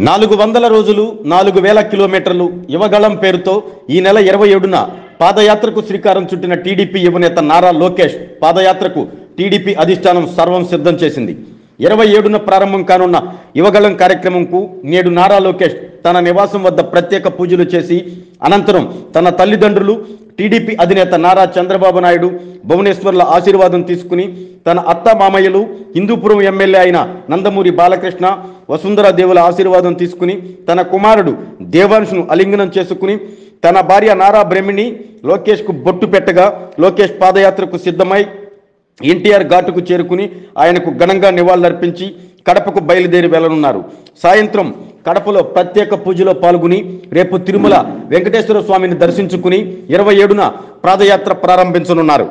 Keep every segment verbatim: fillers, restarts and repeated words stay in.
నాలుగు వందల రోజులు నాలుగు వేల కిలోమీటర్లు యువగళం పేరుతో ఈ నెల ఇరవై ఏడున పాదయాత్రకు శ్రీకారం చుట్టిన టీడీపీ యువనేత నారా లోకేష్ పాదయాత్రకు టీడీపీ అధిష్టానం సర్వం సిద్ధం చేసింది. ఇరవై ఏడున ప్రారంభం కానున్న యువగళం కార్యక్రమంకు నేడు నారా లోకేష్ తన నివాసం వద్ద ప్రత్యేక పూజలు చేసి అనంతరం తన తల్లిదండ్రులు టీడీపీ అధినేత నారా చంద్రబాబు నాయుడు భువనేశ్వర్ల ఆశీర్వాదం తీసుకుని తన అత్త మామయ్యలు హిందూపురం ఎమ్మెల్యే అయిన నందమూరి బాలకృష్ణ వసుంధర దేవుల ఆశీర్వాదం తీసుకుని తన కుమారుడు దేవాంశును అలింగనం చేసుకుని తన భార్య నారా బ్రహ్మిణి లోకేష్కు బొట్టు పెట్టగా లోకేష్ పాదయాత్రకు సిద్ధమై ఎన్టీఆర్ ఘాటుకు చేరుకుని ఆయనకు ఘనంగా నివాళులర్పించి కడపకు బయలుదేరి వెళ్లనున్నారు. సాయంత్రం కడపలో ప్రత్యేక పూజలో పాల్గొని రేపు తిరుమల వెంకటేశ్వర స్వామిని దర్శించుకుని ఇరవై ఏడున పాదయాత్ర ప్రారంభించనున్నారు.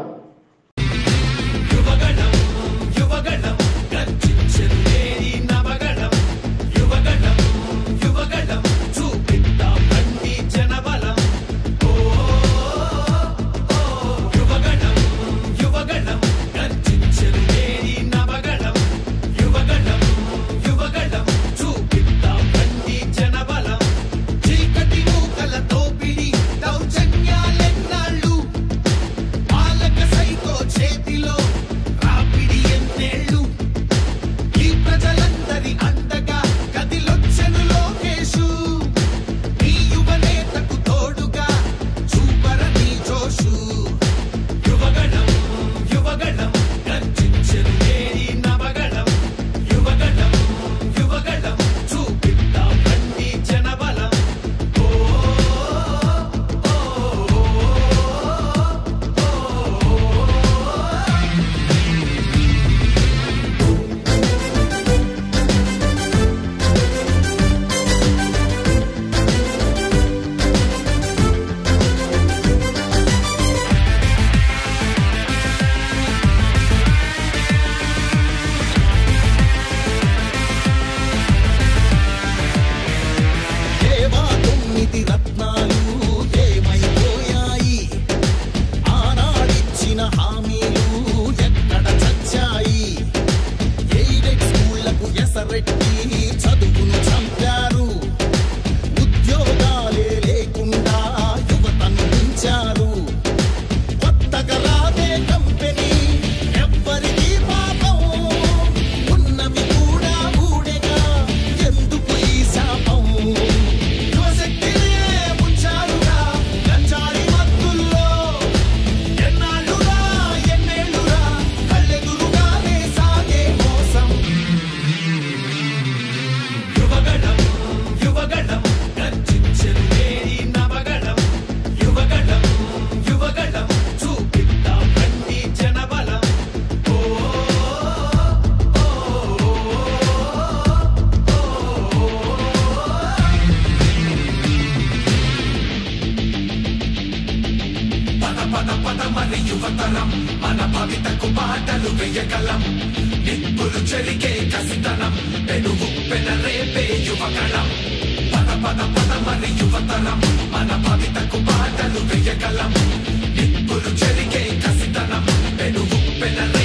యువతరం మన భవితకు బాటలు వేయగలం నిప్పులు చెరిగే కసితనం పెనుగు పెనరేపే యువగళం పద పద పద మరి యువతరం మన భవితకు బాటలు వేయగలం నిప్పులు చెరిగే కసితనం పెనుగు పెనరే